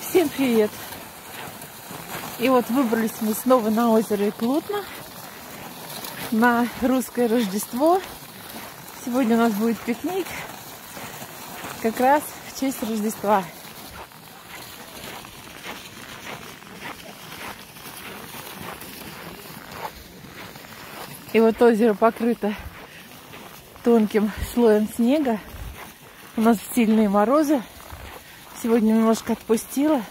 Всем привет! И вот выбрались мы снова на озеро Иклутна на русское Рождество. Сегодня у нас будет пикник как раз в честь Рождества. И вот озеро покрыто тонким слоем снега. У нас сильные морозы. Сегодня немножко отпустила.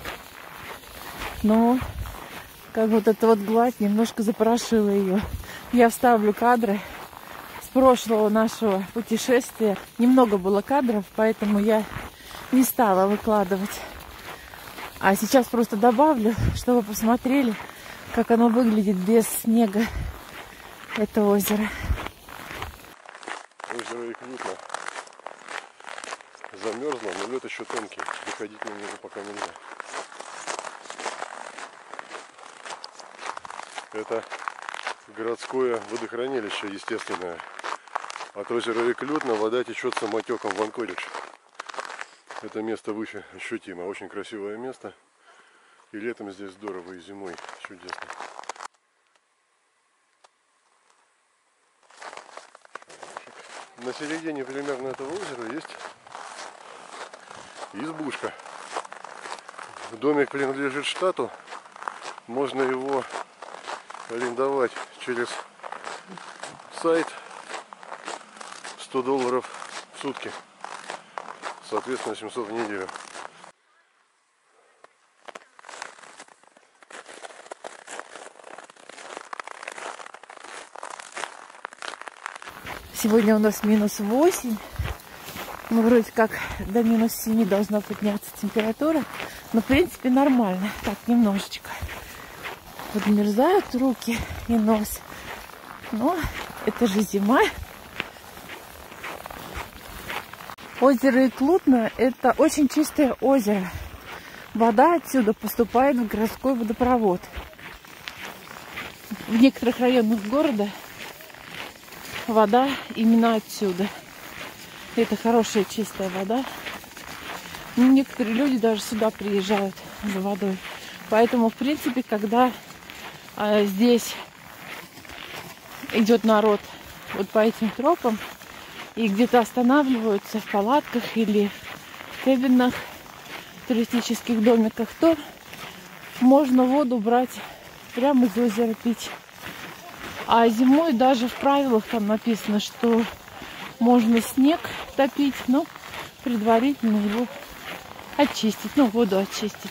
Но как вот эта вот гладь немножко запорошила ее. Я вставлю кадры с прошлого нашего путешествия. Немного было кадров, поэтому я не стала выкладывать. А сейчас просто добавлю, чтобы посмотрели, как оно выглядит без снега. Это озеро. Озеро Иклутна замерзло, но лед еще тонкий. Выходить на него пока нельзя. Это городское водохранилище естественное. От озера Иклутна вода течет самотеком в Анкоридж. Это место выше ощутимо. Очень красивое место. И летом здесь здорово, и зимой чудесно. На середине примерно этого озера есть избушка. Домик принадлежит штату. Можно его арендовать через сайт. $100 в сутки. Соответственно, 700 в неделю. Сегодня у нас -8. Ну, вроде как до -7 должна подняться температура. Но, в принципе, нормально. Так, немножечко подмерзают руки и нос. Но это же зима. Озеро Иклутна – это очень чистое озеро. Вода отсюда поступает в городской водопровод. В некоторых районах города вода именно отсюда. Это хорошая чистая вода. Ну, некоторые люди даже сюда приезжают за водой. Поэтому, в принципе, когда здесь идет народ вот по этим тропам и где-то останавливаются в палатках или в кэбинах, в туристических домиках, то можно воду брать прямо из озера пить. А зимой даже в правилах там написано, что можно снег топить, но предварительно его очистить, ну, воду очистить.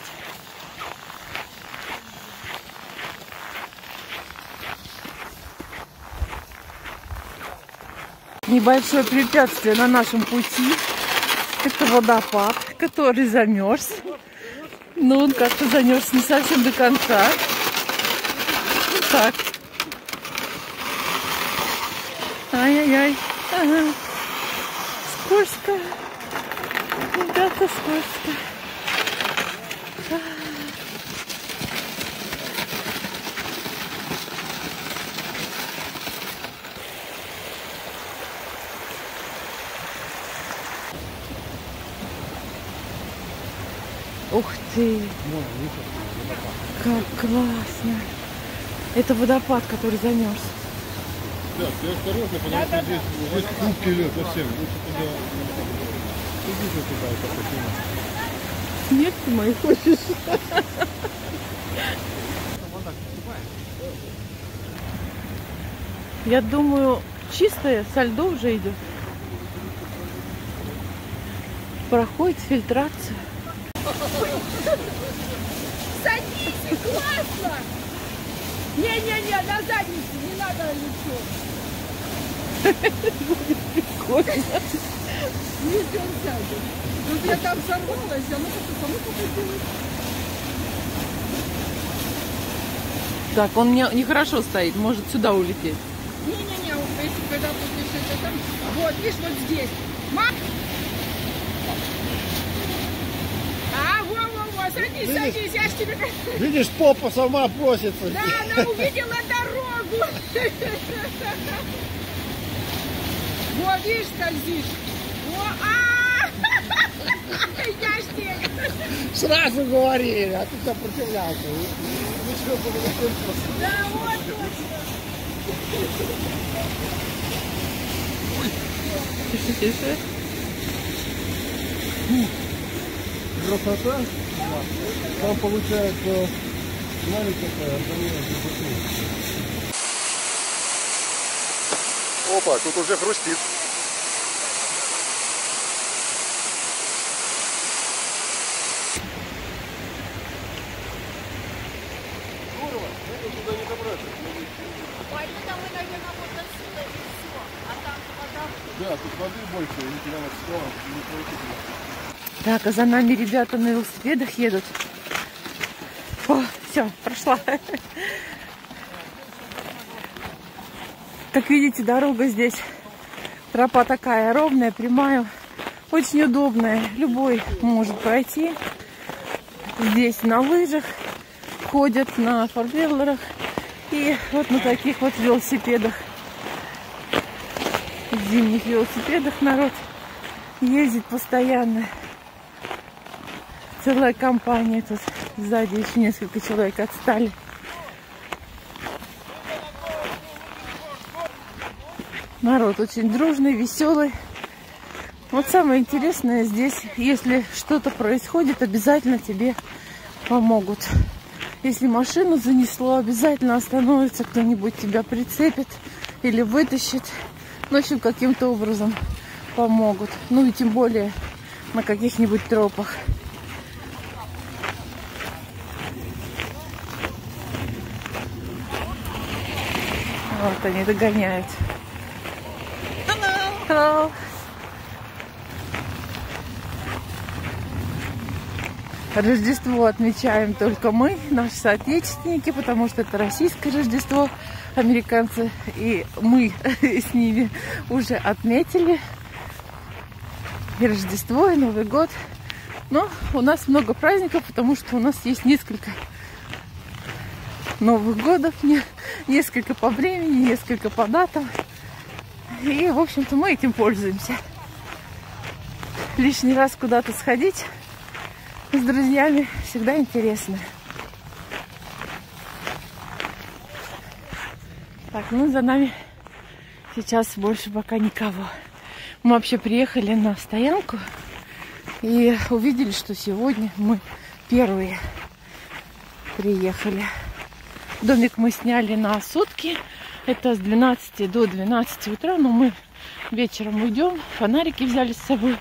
Небольшое препятствие на нашем пути. Это водопад, который замерз. Но он как-то замерз не совсем до конца. Так. Ай-яй-яй. Ага. Скользко. Ребята, скользко. Ух ты! Как классно! Это водопад, который замерз. Да, ты осторожно, потому что здесь хрупкий лед совсем. Лучше туда. Иди же туда, это Снег ты мой хочешь? Я думаю, чистое со льда уже идет. Проходит фильтрацию. Садись, классно! Не-не-не, на задницу, не надо лицо. Будет прикольно. Если он сядет. Ну, я там сорвалась, а ну как-то само походилось. Так, он нехорошо стоит, может сюда улететь. Не-не-не, если когда будешь это там... Вот, видишь, вот здесь. Во-во-во, садись, садись, я ж тебе... Видишь, попа сама просится. Да, она увидела дорогу. Вот, видишь, скользишь. Во, Сразу говорили, а ты сопротивлялся. Ничего подобного. Да, вот точно. Тише, тише. Красота. Там получается, смотрите, какая Опа, тут уже хрустит. Здорово, это туда не добраться. Поэтому мы, наверное, вот отсюда и все. А там вода. Да, тут воды больше, и прямо в сторону, не получится. Так, а за нами ребята на велосипедах едут. О, все, прошла. Как видите, дорога здесь, тропа такая ровная, прямая, очень удобная. Любой может пройти. Здесь на лыжах ходят, на форвеллерах и вот на таких вот велосипедах. В зимних велосипедах народ ездит постоянно. Целая компания тут. Сзади еще несколько человек отстали. Народ очень дружный, веселый. Вот самое интересное здесь, если что-то происходит, обязательно тебе помогут. Если машину занесло, обязательно остановится кто-нибудь, тебя прицепит или вытащит. Ну, в общем, каким-то образом помогут. Ну и тем более на каких-нибудь тропах. Вот они догоняют. Hello. Рождество отмечаем только мы, наши соотечественники, потому что это российское Рождество. Американцы и мы с ними уже отметили и Рождество, и Новый год. Но у нас много праздников, потому что у нас есть несколько Новых годов, несколько по времени, несколько по датам. И, в общем-то, мы этим пользуемся. Лишний раз куда-то сходить с друзьями всегда интересно. Так, ну за нами сейчас больше пока никого. Мы вообще приехали на стоянку и увидели, что сегодня мы первые приехали. Домик мы сняли на сутки. Это с 12 до 12 утра, но мы вечером уйдем. Фонарики взяли с собой.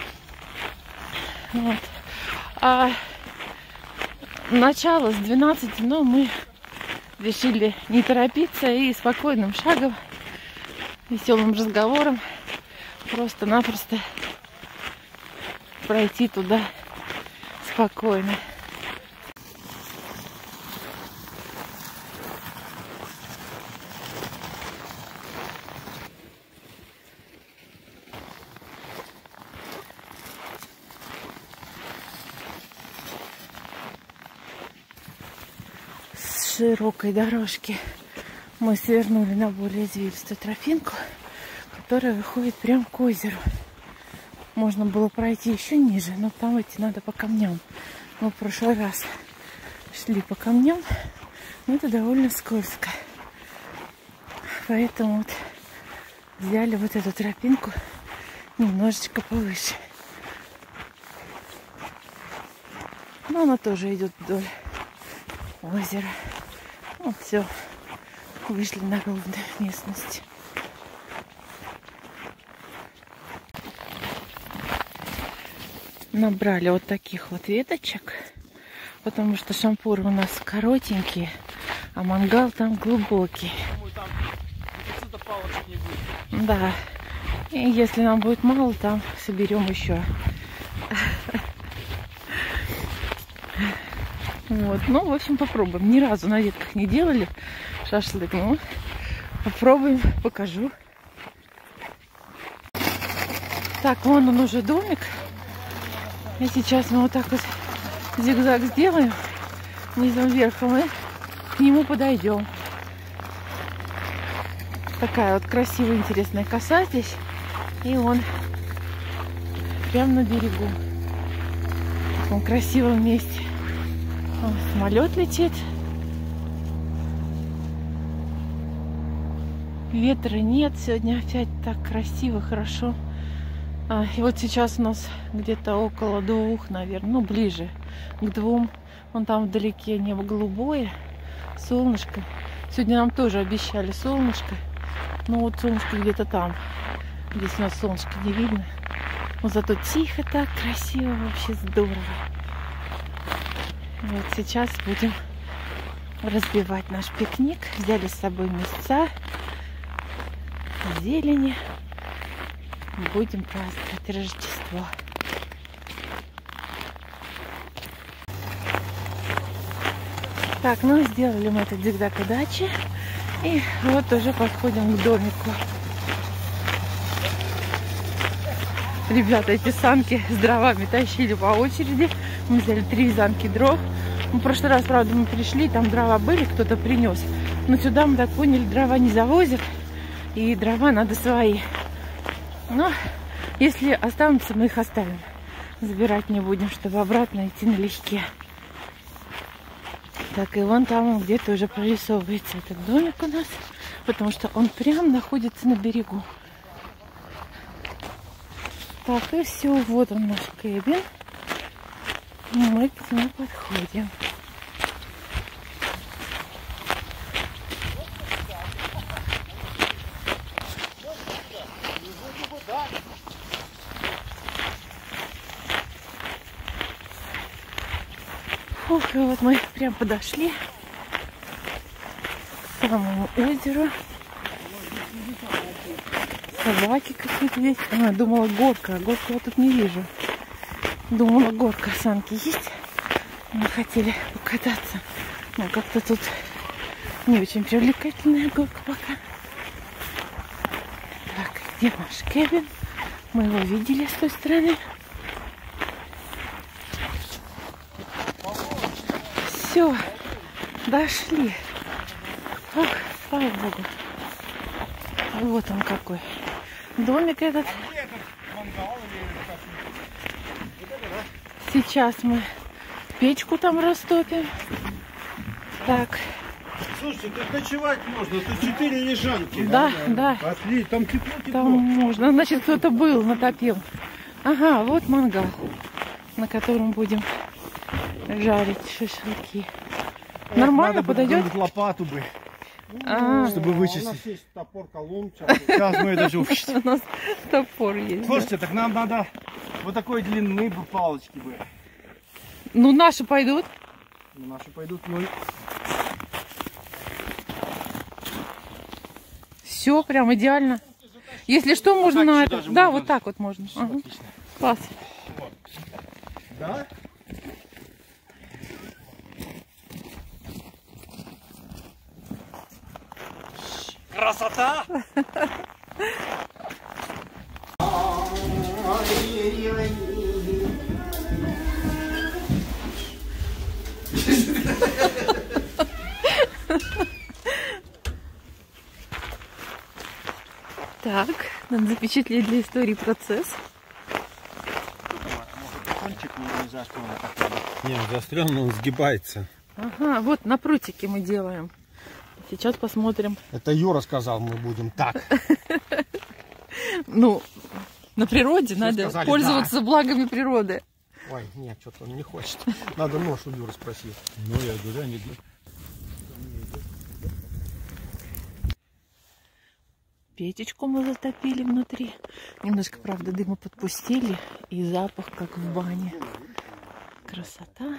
Вот. А начало с 12, но мы решили не торопиться и спокойным шагом, веселым разговором просто-напросто пройти туда спокойно. Широкой дорожки мы свернули на более извилистую тропинку, которая выходит прямо к озеру. Можно было пройти еще ниже, но там идти надо по камням. Мы в прошлый раз шли по камням, но это довольно скользко. Поэтому вот взяли вот эту тропинку немножечко повыше. Но она тоже идет вдоль озера. Вот все, вышли на ровную местность. Набрали вот таких вот веточек, потому что шампуры у нас коротенькие, а мангал там глубокий. Да, и если нам будет мало, там соберем еще. Вот, ну, в общем, попробуем. Ни разу на ветках не делали шашлык, но попробуем, покажу. Так, вон он уже домик. И сейчас мы вот так вот зигзаг сделаем низом вверхом и к нему подойдем. Такая вот красивая, интересная коса здесь. И он прямо на берегу. таком красивом месте. О, самолет летит. Ветра нет. Сегодня опять так красиво, хорошо. И вот сейчас у нас где-то около 2, наверное, ну ближе к 2. Вон там вдалеке небо голубое, солнышко. Сегодня нам тоже обещали солнышко. Но вот солнышко где-то там. Здесь у нас солнышко не видно. Но зато тихо так, красиво, вообще здорово. Вот сейчас будем разбивать наш пикник. Взяли с собой мясца, зелени. Будем праздновать Рождество. Так, ну сделали мы этот зигзаг удачи. И вот уже подходим к домику. Ребята эти санки с дровами тащили по очереди. Мы взяли 3 вязанки дров. В прошлый раз, правда, мы пришли, там дрова были, кто-то принес. Но сюда, мы так поняли, дрова не завозят. И дрова надо свои. Но если останутся, мы их оставим. Забирать не будем, чтобы обратно идти налегке. Так, и вон там он где-то уже прорисовывается этот домик у нас. Потому что он прям находится на берегу. Так, и все. Вот он наш кэбин. Мы к нему подходим. Ох, и вот мы прям подошли к самому озеру. Собаки какие-то здесь. Думала горка, а горку я тут не вижу. Думала горка, санки есть. Мы хотели покататься. Но как-то тут не очень привлекательная горка пока. Так, где наш кэбин? Мы его видели с той стороны. Все, дошли. Ох, слава богу. Вот он какой. Домик этот. Сейчас мы печку там растопим. Так. Слушай, тут ночевать можно, тут 4 лежанки. Да, да. Отлично, там тепло. Там можно. Значит, кто-то был, натопил. Ага, вот мангал, на котором будем жарить шашлыки. Нормально подойдет? Лопату бы, чтобы вычистить. У нас есть топор, колун. Сейчас мы это же... У нас топор есть. Слушайте, так нам надо вот такой длины бы палочки бы. Ну, наши пойдут. Наши пойдут, ну... Все, прям идеально. Если что, можно на это. Да, можно. Вот так вот можно. Ага. Класс. Да? Красота! Так, надо запечатлеть для истории процесс. Не, он заострен, но он сгибается. Ага, вот на прутике мы делаем. Сейчас посмотрим. Это Юра сказал, мы будем так. Ну, на природе все надо сказали, пользоваться благами природы. Ой, нет, что-то он не хочет. Надо нож у Юры спросить. Ну, я говорю, не иду. Печечку мы затопили внутри. Немножко, правда, дыма подпустили. И запах, как в бане. Красота.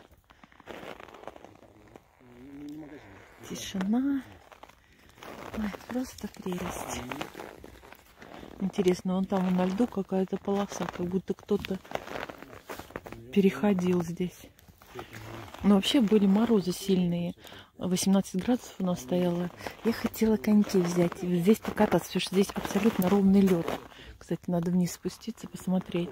Тишина. Ой, просто прелесть. Интересно, вон там на льду какая-то полоса. Как будто кто-то переходил здесь. Но вообще были морозы сильные. 18 градусов у нас стояло. Я хотела коньки взять и здесь покататься, потому что здесь абсолютно ровный лед. Кстати, надо вниз спуститься, посмотреть.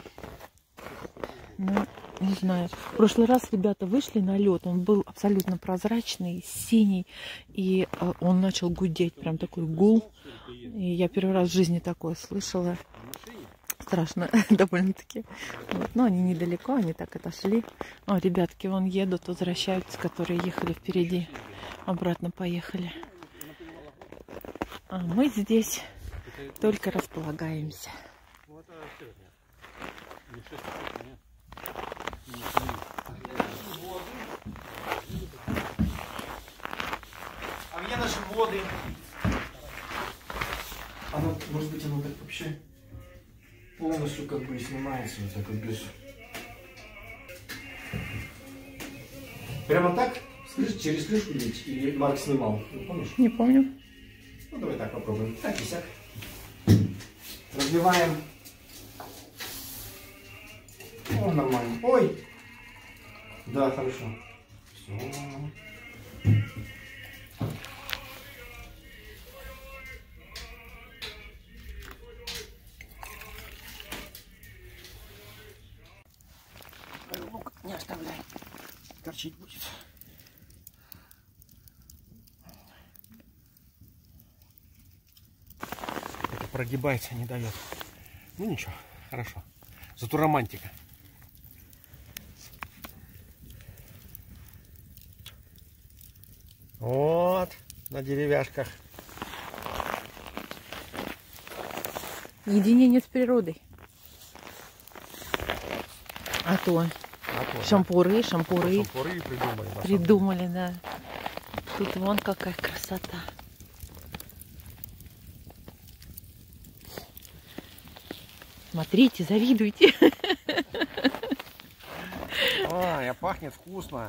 Ну, не знаю. В прошлый раз ребята вышли на лед. Он был абсолютно прозрачный, синий. И он начал гудеть. Прям такой гул. И я первый раз в жизни такое слышала. Страшно довольно-таки. Вот. Но они недалеко, они так отошли. О, ребятки вон едут, возвращаются, которые ехали впереди. Обратно поехали. А мы здесь только располагаемся. А где наши воды? Оно, может быть, оно так вообще полностью как бы снимается, вот так вот без... Прямо так? Через крышку лить? Или Марк снимал? Не помнишь? Не помню. Ну давай так попробуем. Так и сяк. Разбиваем. О, нормально. Ой! Да, хорошо. Все. Не оставляй. Торчить будет. Это прогибается, не дает. Ну ничего, хорошо. Зато романтика. Вот, на деревяшках. Единение с природой. А то шампуры придумали, да. Тут вон какая красота. Смотрите, завидуйте. Ой, а пахнет вкусно.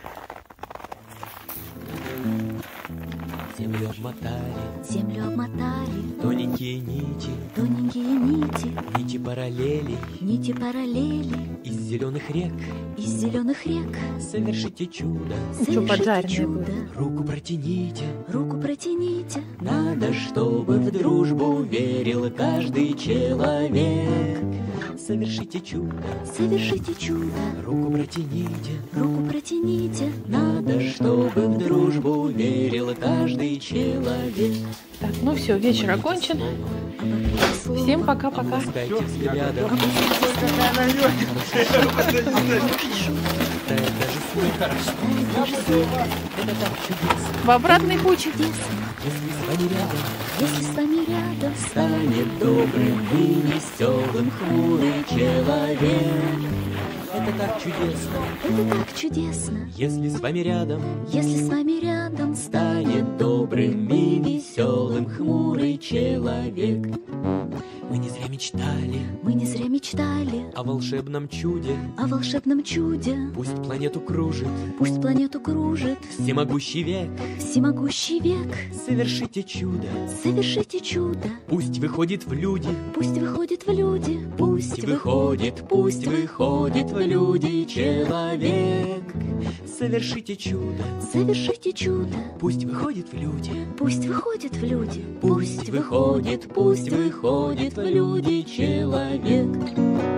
Землю обмотали, тоненькие нити, нити параллели, из зеленых рек, совершите чудо, руку протяните, надо, чтобы в дружбу верил каждый человек. Совершите чудо, руку протяните, надо, чтобы в дружбу верил каждый человек. Так, ну все, вечер окончен. Всем пока-пока. В обратный путь. Если с вами рядом станет добрым и веселым хмурый человек. Это так чудесно. Если с вами рядом станет добрым и веселым хмурый человек. Мы не зря мечтали о волшебном чуде. Пусть планету кружит всемогущий век. Совершите чудо. Пусть выходит в люди. Пусть выходит в люди человек. Совершите чудо. Пусть выходит в люди. Пусть выходит в люди человек.